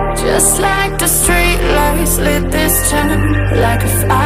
Just like the street lights lit this town, like a fire